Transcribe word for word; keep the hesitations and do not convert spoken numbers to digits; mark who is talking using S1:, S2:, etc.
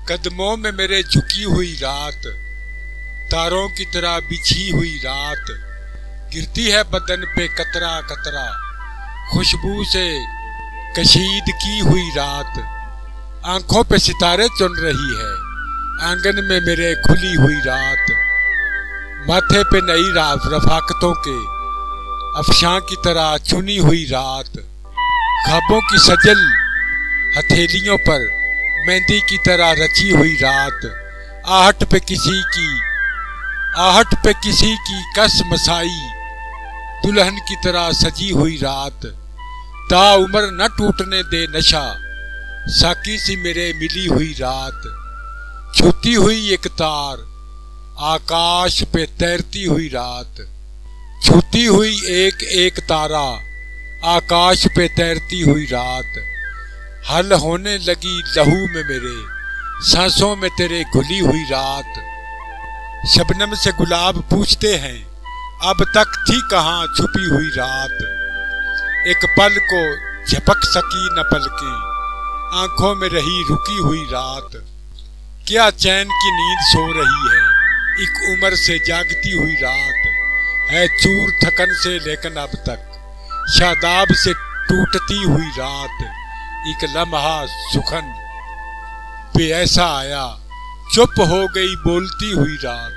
S1: कदमों में मेरे झुकी हुई रात, तारों की तरह बिछी हुई रात, गिरती है बदन पे कतरा कतरा, खुशबू से कशीद की हुई रात। आंखों पे सितारे चुन रही है, आंगन में मेरे खुली हुई रात। माथे पे नई रफाकतों के अफशां की तरह चुनी हुई रात। ख्वाबों की सजल हथेलियों पर मेहंदी की तरह रची हुई रात। आहट पे किसी की आहट पे किसी की कस मसाई, दुल्हन की तरह सजी हुई रात। ता उम्र न टूटने दे नशा, साकी सी मेरे मिली हुई रात। छूती हुई एक तार, आकाश पे तैरती हुई रात। छूती हुई एक एक तारा, आकाश पे तैरती हुई रात। हल होने लगी लहू में मेरे, सांसों में तेरे घुली हुई रात। शबनम से गुलाब पूछते हैं, अब तक थी कहाँ छुपी हुई रात। एक पल को झपक सकी न पलकें, आंखों में रही रुकी हुई रात। क्या चैन की नींद सो रही है, एक उम्र से जागती हुई रात। है चूर थकन से लेकिन अब तक शादाब से टूटती हुई रात। एक लम्हा सुखन पे ऐसा आया, चुप हो गई बोलती हुई रात।